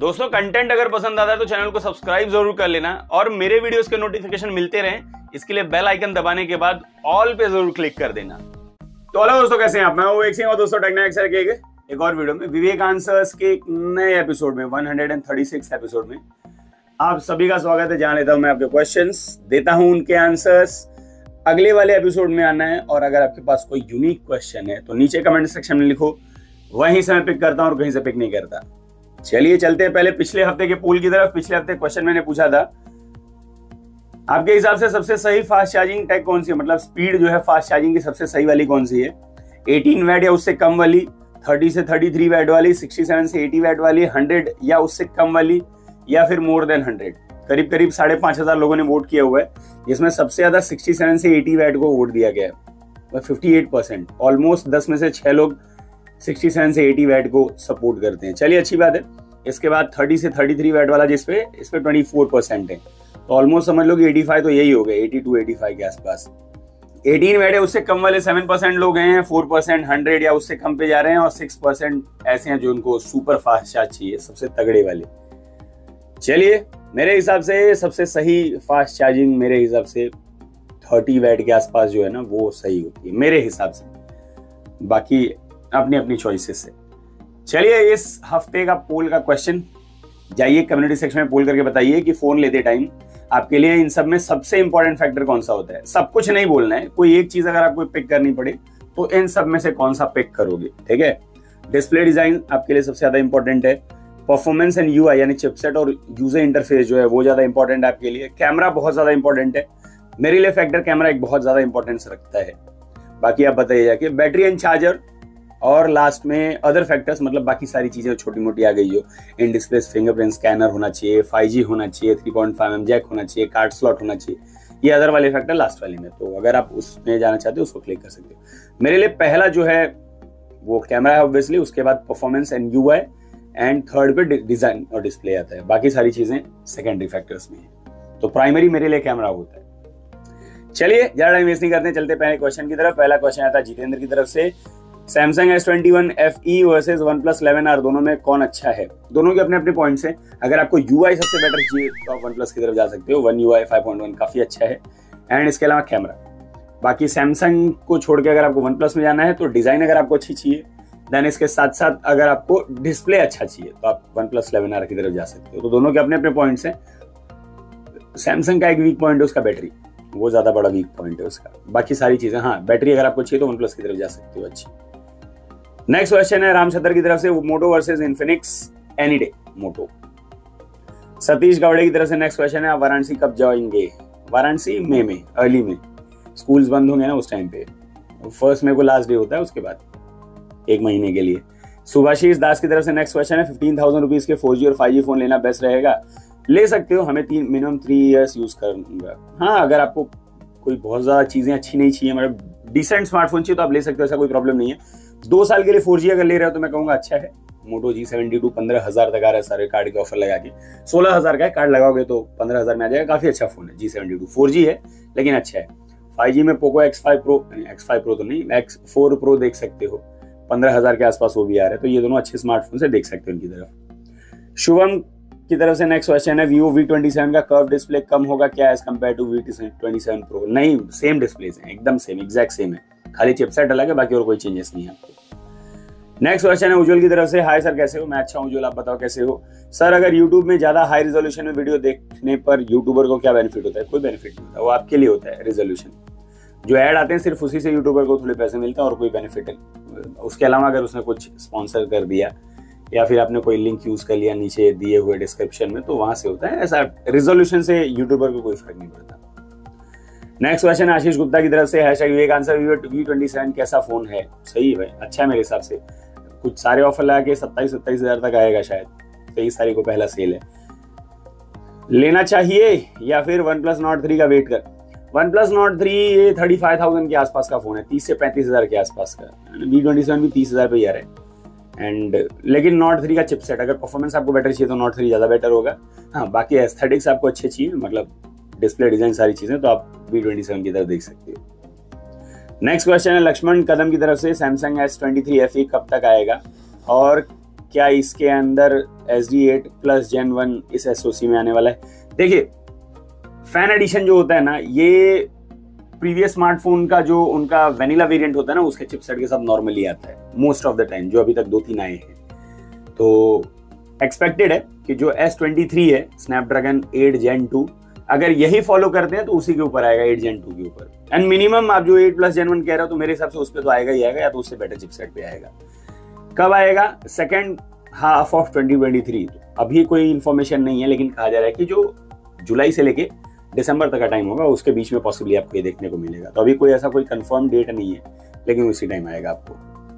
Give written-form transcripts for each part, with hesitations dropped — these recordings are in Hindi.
दोस्तों कंटेंट अगर पसंद आता है तो चैनल को सब्सक्राइब जरूर कर लेना और मेरे वीडियोस के नोटिफिकेशन मिलते रहें इसके लिए बेल आइकन दबाने के बाद ऑल पे जरूर क्लिक कर देना। तो हेलो दोस्तों, कैसे हैं आप? मैं हूं विवेक सिंह और दोस्तों टेक्निकल के एक और वीडियो में विवेक आंसर्स के एक नए एपिसोड में 136 एपिसोड में आप सभी का स्वागत है। जान लेता हूं मैं आपके क्वेश्चंस, देता हूं उनके आंसर्स। अगले वाले एपिसोड में आना है और अगर आपके पास कोई यूनिक क्वेश्चन है तो नीचे कमेंट सेक्शन में लिखो, वहीं से मैं पिक करता हूं और कहीं से पिक नहीं करता। चलिए चलते हैं पहले पिछले हफ्ते के पोल की तरफ। पिछले हफ्ते क्वेश्चन मैंने पूछा था, आपके हिसाब से सबसे सही फास्ट चार्जिंग टेक कौन सी है, मतलब स्पीड जो है फास्ट चार्जिंग की सबसे सही वाली कौन सी है? 18 वैट या उससे कम वाली, 30 से 33 वैट वाली, 67 से 80 वैट वाली, 100 या उससे कम वाली, या फिर मोर देन 100? करीब करीब 5,500 लोगों ने वोट किया हुआ है, जिसमें सबसे ज्यादा 67 से 80 वैट को वोट दिया गया है 58%। ऑलमोस्ट 10 में से 6 लोग 67 से 80 वैट को सपोर्ट करते हैं। चलिए अच्छी बात है। इसके बाद 30 से 33 वैट वाला इस पे 24% है, तो ऑलमोस्ट समझ लो कि 85 तो यही हो गए, 82-85 के आसपास। 18 वैट है उससे कम वाले 7% लोग हैं, 4% 100 या उससे कम पे जा रहे हैं और 6% ऐसे हैं जो उनको सुपर फास्ट चार्ज चाहिए, सबसे तगड़े वाले। चलिए मेरे हिसाब से सबसे सही फास्ट चार्जिंग मेरे हिसाब से 30 वैट के आसपास जो है ना वो सही होती है मेरे हिसाब से, बाकी अपनी अपनी चॉइसेस से। चलिए इस हफ्ते का पोल का क्वेश्चन, जाइए कम्युनिटी सेक्शन में पोल करके बताइए कि फोन लेते टाइम आपके लिए इन सब में सबसे इंपॉर्टेंट फैक्टर कौन सा होता है। सब कुछ नहीं बोलना है, कोई एक चीज अगर आपको पिक करनी पड़े तो इन सब में से कौन सा पिक करोगे, ठीक है? डिस्प्ले डिजाइन आपके लिए सबसे ज्यादा इंपॉर्टेंट है। परफॉर्मेंस एंड यूआई यानी चिपसेट और यूजर इंटरफेस जो है वो ज्यादा इंपॉर्टेंट है आपके लिए। कैमरा बहुत ज्यादा इंपॉर्टेंट है, मेरे लिए फैक्टर कैमरा एक बहुत ज्यादा इंपॉर्टेंस रखता है। बाकी आप बताइए जाके बैटरी एंड चार्जर, और लास्ट में अदर फैक्टर्स, मतलब बाकी सारी चीजें छोटी मोटी आ गई हो। इन डिस्प्ले फिंगरप्रिंट स्कैनर होना चाहिए, 5G होना चाहिए, 3.5mm जैक होना चाहिए, कार्ड स्लॉट होना चाहिए, ये अदर वाले फैक्टर लास्ट वाले में। तो अगर आप उसमें जाना चाहते हो उसको क्लिक कर सकते हो। मेरे लिए पहला जो है वो कैमरा है ऑब्वियसली, उसके बाद performance and UI, and third पे डिजाइन और डिस्प्ले आता है। बाकी सारी चीजें सेकेंडरी फैक्टर्स में है, तो प्राइमरी मेरे लिए कैमरा होता है। चलिए ज्यादा टाइम वेस्ट नहीं करते, चलते पहले क्वेश्चन की तरफ। पहला क्वेश्चन आता है जितेंद्र की तरफ से, Samsung S21 FE versus OnePlus 11R दोनों में कौन अच्छा है? दोनों के अपने अपने पॉइंट्स हैं। अगर आपको UI सबसे बेटर चाहिए तो आप OnePlus की तरफ जा सकते हो, One UI 5.1 काफी अच्छा है। एंड इसके अलावा कैमरा, बाकी सैमसंग को छोड़ के अगर आपको OnePlus में जाना है तो डिजाइन अगर आपको अच्छी चाहिए, देन इसके साथ साथ अगर आपको डिस्प्ले अच्छा चाहिए तो आप OnePlus 11R की तरफ जा सकते हो। तो दोनों के अपने अपने पॉइंट्स हैं। सैमसंग का एक वीक पॉइंट है उसका बैटरी, वो ज्यादा बड़ा वीक पॉइंट है उसका। बाकी सारी चीजें, हाँ बैटरी अगर आपको चाहिए तो OnePlus की तरफ जा सकते हो अच्छी। नेक्स्ट क्वेश्चन है रामचंद्र की तरफ से, Moto versus Infinix any day Moto. Satish Gawade की तरफ से नेक्स्ट क्वेश्चन है, आप वाराणसी कब जाएंगे? वाराणसी मई में, अर्ली में, स्कूल्स बंद होंगे ना उस टाइम पे। 1 मई को लास्ट डे होता है, उसके बाद 1 महीने के लिए। सुभाषीष दास की तरफ से नेक्स्ट क्वेश्चन है, 15,000 रुपीज के 4G और 5G फोन लेना बेस्ट रहेगा? ले सकते हो, हमें मिनिमम 3 ईयर्स यूज करूंगा। हाँ अगर आपको कोई बहुत ज्यादा चीजें अच्छी नहीं चाहिए, मतलब डिसेंट स्मार्टफोन चाहिए तो आप ले सकते हो, ऐसा कोई प्रॉब्लम नहीं है। 2 साल के लिए 4G अगर ले रहे हो तो मैं कहूंगा अच्छा है। मोटो G72 15,000 तक आ रहा है सारे कार्ड के ऑफर लगा के, 16,000 का है, कार्ड लगाओगे तो 15,000 में आ जाएगा। काफी अच्छा फोन है G72, 4G है लेकिन अच्छा है। 5G में पोको X5 Pro तो नहीं, X4 Pro देख सकते हो, 15,000 के आसपास वो भी आ रहा है। तो ये दोनों अच्छे स्मार्टफोन से देख सकते हो उनकी तरफ। शुभम की तरफ से नेक्स्ट क्वेश्चन है, Vivo V27 का कर्व डिस्प्ले कम होगा क्या as compare to V27 Pro? नहीं, सेम डिस्प्लेस हैं, एकदम सेम, एग्जैक्ट सेम है, खाली चिपसेट अलग है, बाकी और कोई चेंजेस नहीं है आपको। नेक्स्ट क्वेश्चन है उज्जवल की तरफ से, हाय सर कैसे हो? मैं अच्छा हूं उज्जवल, आप बताओ कैसे हो? सर अगर YouTube में ज्यादा हाई रिजोल्यूशन में वीडियो देखने पर यूट्यूबर को क्या बेनिफिट होता है? कोई बेनिफिट नहीं होता, वो आपके लिए होता है रिजोल्यूशन। जो ऐड आते हैं सिर्फ उसी से यूट्यूबर को थोड़े पैसे मिलते हैं और कोई बेनिफिट है उसके अलावा अगर उसने कुछ स्पॉन्सर कर दिया या फिर आपने कोई लिंक यूज कर लिया नीचे दिए हुए डिस्क्रिप्शन में तो वहां से होता है। ऐसा रिजोल्यूशन से यूट्यूबर को कोई फर्क नहीं पड़ता। नेक्स्ट क्वेश्चन आशीष गुप्ता की तरफ से, विवेक आंसर V27 कैसा फोन है? सही है भाई, अच्छा है मेरे हिसाब से। कुछ सारे ऑफर लगा के 27-27 हजार तक आएगा शायद, 23 तारीख को पहला सेल है। लेना चाहिए या फिर OnePlus Nord 3 का वेट कर? OnePlus Nord 3 ये 35,000 के आसपास का फोन है, 30 से 35 हजार के आसपास का। V27 भी 30 हजार पे ही आ रहा है। एंड लेकिन Nord 3 का चिपसेट, अगर परफॉर्मेंस आपको बेटर चाहिए तो Nord 3 ज्यादा बेटर होगा। हाँ बाकी एस्थेटिक्स आपको अच्छे चाहिए, मतलब डिस्प्ले डिजाइन सारी चीजें, तो आप V27 की तरफ देख सकते हो। नेक्स्ट क्वेश्चन है लक्ष्मण कदम की तरफ से, सैमसंग S23 FE कब तक आएगा और क्या इसके अंदर SD8 प्लस Gen 1 इस SoC में आने वाला है। देखिए फैन एडिशन जो होता है ना, ये प्रीवियस स्मार्टफोन का जो उनका वेनिला वेरिएंट होता है ना, उसके चिपसेट के साथ नॉर्मली आता है मोस्ट ऑफ द टाइम, जो अभी तक 2-3 आए हैं। तो एक्सपेक्टेड है कि जो S23 है स्नैपड्रैगन 8 Gen 2, अगर यही फॉलो करते हैं तो उसी के ऊपर आएगा 8 Gen 2 के ऊपर। एंड मिनिमम आप जो 8 प्लस Gen 1 कह रहे हो, तो मेरे हिसाब से उस पर तो आएगा ही आएगा, या तो उससे बेटर चिपसेट पे आएगा। कब आएगा? Second half of 2023। अभी कोई इन्फॉर्मेशन नहीं है, लेकिन कहा जा रहा है कि जो जुलाई से लेके दिसंबर तक का टाइम होगा, उसके बीच में पॉसिबली आपको ये देखने को मिलेगा। तो अभी कोई ऐसा कोई कंफर्म डेट नहीं है, लेकिन उसी टाइम आएगा आपको।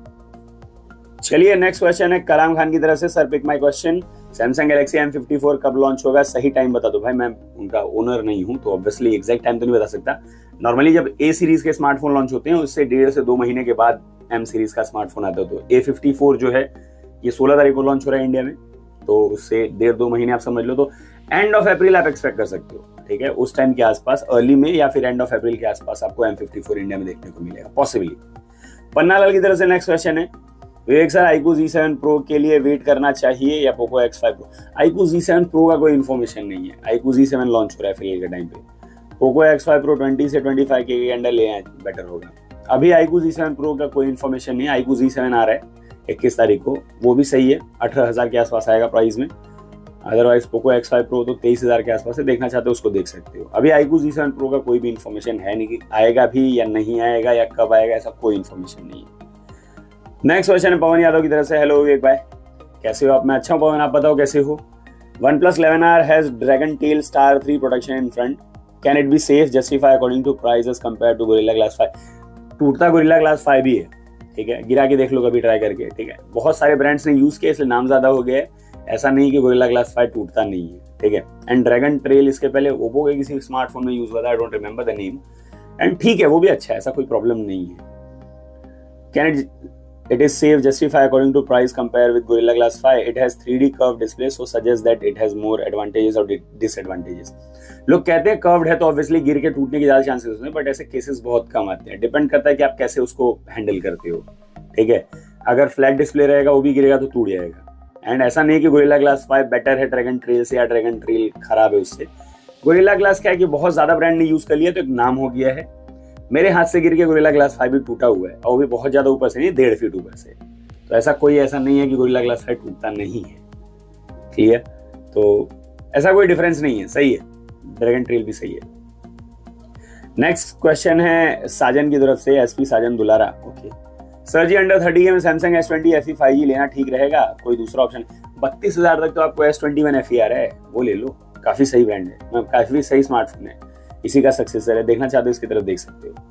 चलिए नेक्स्ट क्वेश्चन है कलाम खान की तरफ से। Sir pick my question, Samsung Galaxy M54 कब लॉन्च होगा? सही टाइम बता दो। भाई मैं उनका ओनर नहीं हूं, तो ऑब्वियसली एग्जैक्ट टाइम तो नहीं बता सकता। नॉर्मली जब A सीरीज के स्मार्टफोन लॉन्च होते हैं, उससे 1.5 से 2 महीने के बाद M सीरीज का स्मार्टफोन आता है। तो A54 जो है ये 16 तारीख को लॉन्च हो रहा है इंडिया में, तो उससे 1.5-2 महीने आप समझ लो। तो एंड ऑफ अप्रैल आप एक्सपेक्ट कर सकते हो, ठीक है? उस टाइम के आसपास, अर्ली में या फिर एंड ऑफ अप्रैल के आसपास आपको M54 इंडिया में देखने को मिलेगा पॉसिबली। पन्नालाल की तरफ से नेक्स्ट क्वेश्चन है, विवेक सर iQOO Z7 Pro के लिए वेट करना चाहिए या Poco X5 Pro? iQOO Z7 Pro का कोई इन्फॉर्मेशन नहीं है। iQOO Z7 लॉन्च हो रहा है फिलहाल के टाइम पे। Poco X5 Pro 20 से 25 के अंडर ले आए बेटर होगा। अभी iQOO Z7 Pro का कोई इन्फॉर्मेशन नहीं है। iQOO Z7 आ रहा है 21 तारीख को, वो भी सही है, 18,000 के आसपास आएगा प्राइस में। अदरवाइज Poco X5 Pro तो 23,000 के आसपास है। देखना चाहते हो उसको देख सकते हो। अभी iQOO Z7 Pro का कोई भी इन्फॉर्मेशन है नहीं कि आएगा भी या नहीं आएगा या कब आएगा, ऐसा कोई इन्फॉर्मेशन नहीं है। नेक्स्ट क्वेश्चन है पवन यादव की तरफ से। हेलो विवेक भाई, कैसे हो आप? मैं अच्छा हूं पवन, आप बताओ कैसे हो? OnePlus 11R has Dragon Tail Star 3 protection in front, can it be safe justify according to prices compare to Gorilla Glass 5? टूटता गोरिल्ला ग्लास 5 भी है, ठीक है? गिरा के देख लो कभी ट्राई करके, ठीक है? बहुत सारे ब्रांड्स ने यूज किया, इसलिए नाम ज्यादा हो गया है। ऐसा नहीं कि गोरिल्ला ग्लास 5 टूटता नहीं है, ठीक है? एंड ड्रैगन ट्रेल इसके पहले ओप्पो के किसी स्मार्टफोन में यूज हुआ था, I don't remember the name, and ठीक है वो भी अच्छा है, ऐसा कोई प्रॉब्लम नहीं है। Can it is safe justify according to price compare with Gorilla Glass 5? It has 3D curved display, so suggests that it has more advantages or disadvantages. लोग कहते हैं कर्व्ड है तो ऑब्वियसली गिर के टूटने के ज्यादा चांसेस होते हैं, बट ऐसे केसेस बहुत कम आते हैं। डिपेंड करता है कि आप कैसे उसको हैंडल करते हो, ठीक है? अगर फ्लैट डिस्प्ले रहेगा वो भी गिरेगा तो टूट जाएगा। एंड ऐसा नहीं कि Gorilla Glass 5 बेटर है ड्रैगन ट्रेल से या ड्रैगन ट्रेल खराब है उससे। Gorilla Glass क्या है कि बहुत ज्यादा ब्रांड ने यूज कर लिया तो एक नाम हो गया है। मेरे हाथ से गिर के Gorilla Glass 5 भी टूटा हुआ है, और वो भी बहुत ज्यादा ऊपर से नहीं, 1.5 फीट ऊपर से। तो ऐसा नहीं है कि Gorilla Glass 5 टूटता नहीं है, क्लियर? तो ऐसा कोई डिफरेंस नहीं है, सही है। ड्रैगन ट्रेल भी सही है। नेक्स्ट क्वेश्चन है साजन की तरफ से, SP साजन दुलारा। ओके सर जी, अंडर 30 में Samsung S20 FE 5G लेना ठीक रहेगा? कोई दूसरा ऑप्शन? 32,000 तक तो आपको S21 FE आ रहा है, वो ले लो, काफी सही ब्रांड है, काफी सही स्मार्टफोन है, इसी का सक्सेसर है। देखना चाहते हो इसकी तरफ देख सकते हो।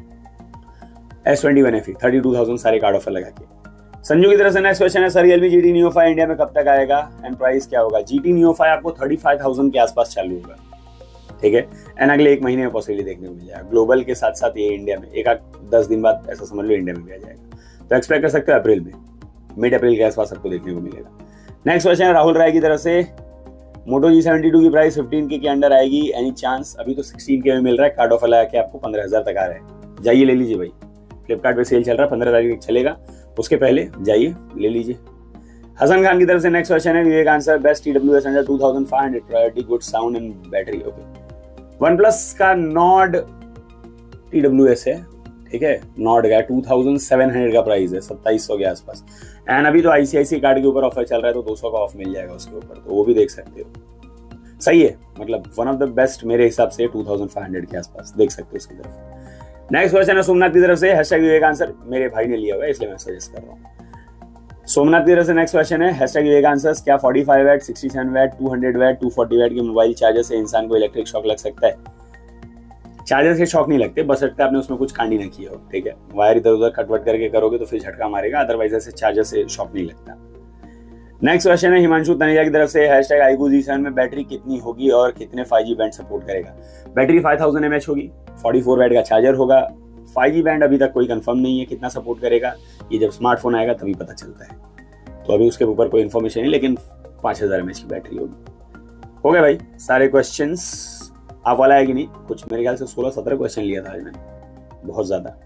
S21 FE 32,000 सारे कार्ड ऑफर लगा के। संजू की तरफ से नेक्स्ट क्वेश्चन है, sir Realme GT Neo 5 India में कब तक आएगा एंड प्राइस क्या होगा? GT Neo 5 आपको 35,000 के आसपास चालू होगा, ठीक है? एंड अगले 1 महीने में पॉसिबली देखने को मिल जाएगा। ग्लोबल के साथ साथ ये इंडिया में 10 दिन बाद ऐसा समझ लो इंडिया में भी आ जाएगा। तो एक्सपेक्ट कर सकते हो अप्रैल में, मिड अप्रैल के आसपास आपको देखने को मिलेगा। नेक्स्ट क्वेश्चन है राहुल राय की तरफ से, Moto G72 की प्राइस 15K के अंडर आएगी एनी चांस? अभी तो 16K में मिल रहा है, कार्ड ऑफर लगा के आपको 15,000 तक आ रहा है। जाइए ले लीजिए भाई, फ्लिपकार्ट पे सेल चल रहा है, 15 तारीख तक चलेगा, उसके पहले जाइए ले लीजिए। हसन खान की तरफ से नेक्स्ट क्वेश्चन है, Vivek answer best TWS under 2500, priority good sound and battery. Okay OnePlus का नॉड TWS है, ठीक है? नॉड का 2700 का प्राइस है, 2700 के आसपास। एंड अभी तो ICICI कार्ड के ऊपर ऑफर चल रहा है, तो 200 का ऑफ मिल जाएगा उसके ऊपर, तो वो भी देख सकते हो। सही है, मतलब वन ऑफ द बेस्ट मेरे हिसाब से 2500 के आसपास देख सकते हो उसकी तरफ। नेक्स्ट क्वेश्चन है सोमनाथ की तरफ से, हैशटैग विवेक आंसर, मेरे भाई ने लिया हुआ है इसलिए मैं सजेस्ट कर रहा हूँ। सोमनाथ की तरफ से नेक्स्ट क्वेश्चन है, हैशटैग विवेक आंसर्स, क्या 45 वैट, 67 वैट, 200 वैट, 240 वैट के मोबाइल चार्जर से इंसान को इलेक्ट्रिक शॉक लग सकता है? चार्जर से शॉक नहीं लगते, बस लगता है आपने उसमें कुछ कांडी ना किया हो, ठीक है? वायर इधर उधर कटवट करके करोगे तो फिर झटका मारेगा, अदरवाइज ऐसे चार्जर से शॉक नहीं लगता। नेक्स्ट क्वेश्चन है हिमांशु तनेजा की तरफ से, हैशटैग iQOO Z7 में बैटरी कितनी होगी और कितने 5G बैंड सपोर्ट करेगा? बैटरी 5000 mAh होगी, 44 वैट का चार्जर होगा। 5G बैंड अभी तक कोई कंफर्म नहीं है कितना सपोर्ट करेगा, ये जब स्मार्टफोन आएगा तभी पता चलता है, तो अभी उसके ऊपर कोई इन्फॉर्मेशन नहीं, लेकिन 5000 mAh की बैटरी होगी। हो गए भाई सारे क्वेश्चंस? आप वाला है कि नहीं? कुछ मेरे ख्याल से 16-17 क्वेश्चन लिया था आज मैंने, बहुत ज्यादा।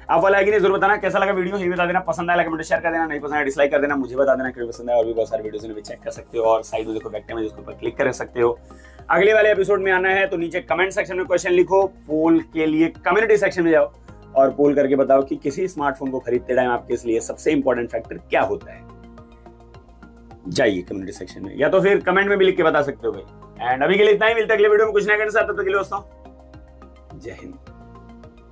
आप वाला कि नहीं जरूर बताना। कैसा लगा वीडियो ये बता देना, पसंद आया कमेंट शेयर कर देना, नहीं पसंद आया डिसलाइक कर देना, मुझे बता देना कि पसंद आया। और भी बहुत सारे वीडियोस भी चेक कर सकते हो और साइड में देखो बैक कैमरा जिसके ऊपर क्लिक कर सकते हो। अगले वाले एपिसोड में आना है तो नीचे कमेंट सेक्शन में क्वेश्चन लिखो, पोल के लिए कम्युनिटी सेक्शन में जाओ और पोल करके बताओ कि किसी स्मार्टफोन को खरीदते टाइम आपके लिए सबसे इंपॉर्टेंट फैक्टर क्या होता है। जाइए कम्युनिटी सेक्शन में या तो फिर कमेंट में भी लिख के बता सकते हो भाई। एंड अभी के लिए इतना ही, मिलता है अगले वीडियो में कुछ नया करने साथ, तब तक के लिए दोस्तों जय हिंद।